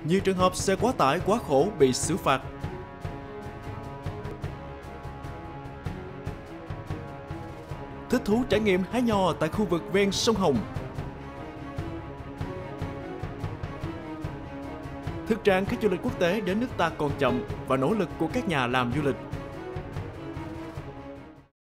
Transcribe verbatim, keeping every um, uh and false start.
Nhiều trường hợp xe quá tải quá khổ bị xử phạt. Thích thú trải nghiệm hái nho tại khu vực ven sông Hồng. Thực trạng khách du lịch quốc tế đến nước ta còn chậm và nỗ lực của các nhà làm du lịch